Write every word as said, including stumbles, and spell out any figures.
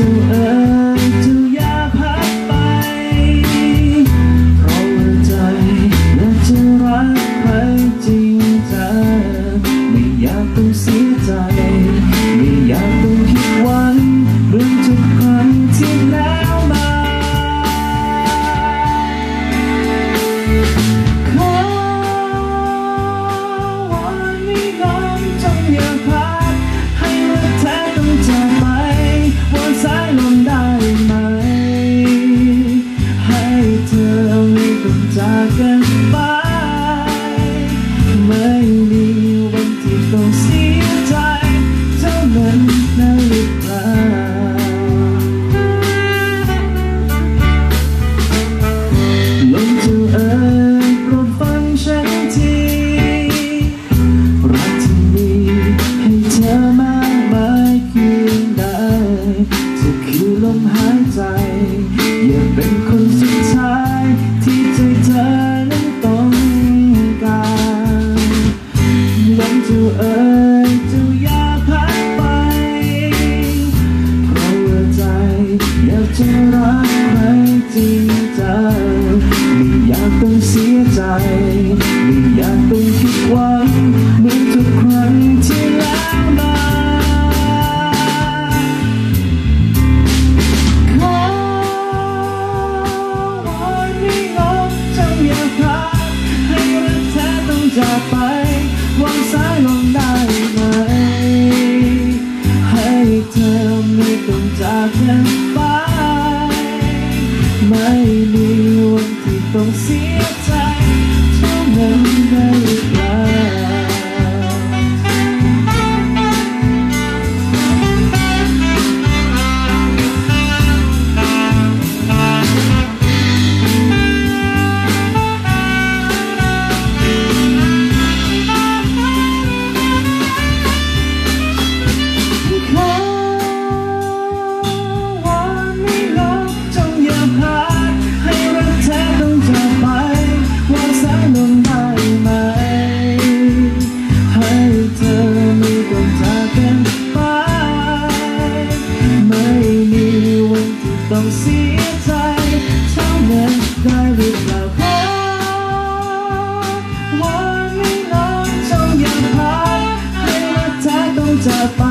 จ้าเอ๋ยเจ้าอย่าพัดไปเพราะว่าใจอยากจะรักใครจริงจังไม่อยากต้องเสียใจไม่อยากต้องผิดหวังเหมือนทุกครั้งที่แล้วมาขอวอนให้น้องจงอย่าพัดให้รักแท้ต้องจากไปวอนสายลมได้ไหมให้เธอไม่ต้องจากกันไปไม่มีวันที่ต้องเสียใจเท่านั้นนะหรือเปล่าลมเจ้าเอ๋ยโปรดฟังฉันทีรักที่มีให้เธอมากมายเพียงใดจะคือลมหายใจอย่าเป็นคนสุดท้ายที่ใจเธอนั้นต้องการลมเจ้าเอ๋ยเจ้าอย่าพัดไปเพราะว่าใจอยากจะรักใครจริงจังไม่อยากต้องเสียใจไม่อยากต้องผิดหวังเหมือนทุกครั้งที่แล้วมาขอวอนให้น้องจงอย่าพัดให้รักแท้ต้องจากไปวางสายลงได้ไหมให้เธอไม่ต้องจากกันไปไม่มีวันที่ต้องเสียใจเท่านั้นได้หรือเปล่าต้องเสียใจเท่านั้นได้หรือเปล่าขอวอนให้น้องจงอย่าพัดให้รักแท้ต้องจากไป